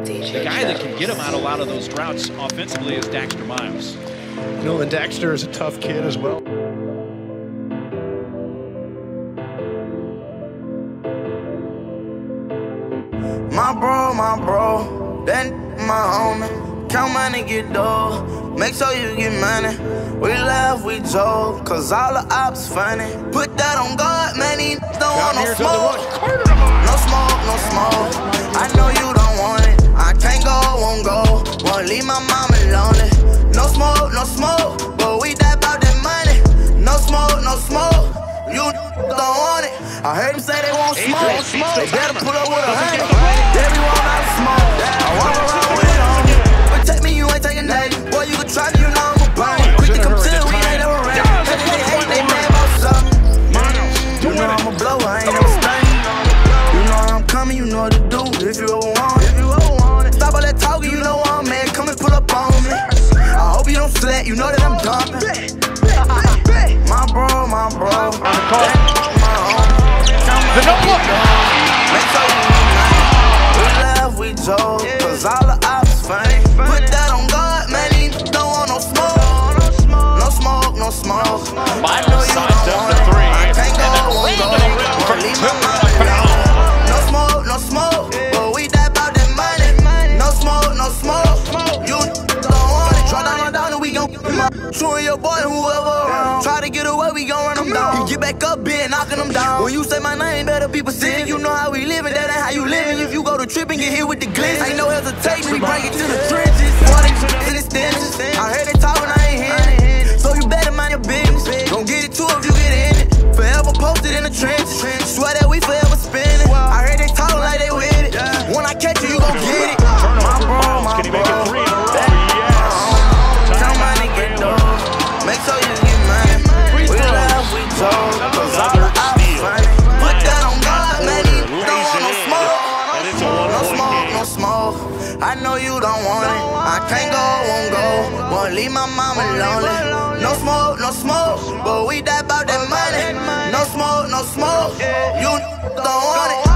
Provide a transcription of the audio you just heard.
The guy that can get him out of a lot of those droughts offensively is Daxter Miles. You know, and Daxter is a tough kid as well. My bro, then my homie. Count money, get dough. Make sure you get money. We laugh, we joke, cause all the ops funny. Put that on God, man, he don't want no smoke. No smoke, no smoke. I know you don't want it. I can't go, won't go. Won't leave my mama lonely. No smoke, but we die about that money. No smoke, no smoke. You don't want it. I heard them say they won't smoke. They better pull up with 100. Everyone out of smoke. I walk around with it on me. Protect me, you ain't taking that. Boy, you can try me, you know I'm a bone. Quick to come to the weed, ain't never ran. They hate, they mad about something. You know I'm a blower, I ain't never stunning. You know I'm coming, you know what to do. If you ever want it. Stop all that talking, you know I'm mad. Come and pull up on me. I hope you don't sweat, you know that I'm dumping. My bro. On the call. The no look. Make sure you know we laugh, we joke, cause all the ops funny. Put that on God, man, he don't want no smoke. No smoke. I know you don't want it. I can't go, won't go. Leave my mama alone. No smoke, but we die about that money. No smoke. You don't want it. Try down and we gon' get him up. Showing your boy whoever around. Try to get away, we gon' run him down. You get back up, been knocking them down. When you say my name, better be specific. You know how we living, that ain't how you living. If you go to trip and get hit with the glitz, ain't no hesitation, we bring it to the trenches. Water in the stenches. I heard they talking, I ain't hearing it. So you better mind your business. Don't get it too if you get in it. Forever posted in the trenches. Swear that we forever spinning. I heard they talking like they with it. When I catch you, you gon' get it. My bro. Can he make it 3 in a row? Count money, get dough. Make sure you get money. We laugh, we joke, cause all the ops funny. Put that on God, man, he don't want no smoke. No smoke. I know you don't want it. I can't go, won't go. Won't leave my mama lonely. No smoke, but we die about that money. No smoke. You don't want it.